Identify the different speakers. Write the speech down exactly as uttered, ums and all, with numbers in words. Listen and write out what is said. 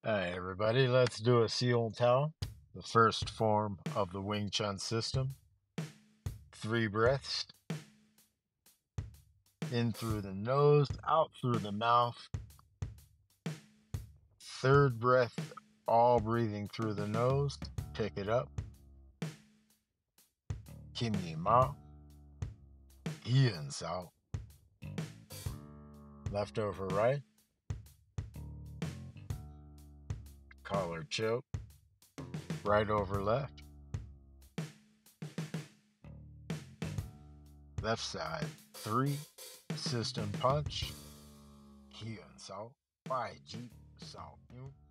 Speaker 1: Hi, everybody. Let's do a Siu Nim Tao, the first form of the Wing Chun system. Three breaths. In through the nose, out through the mouth. Third breath, all breathing through the nose. Pick it up. Kim Yi Ma. Ian Sao. Left over right. Collar choke. Right over left. Left side. Three. System punch. Ian Sao. Bai Ji Sao.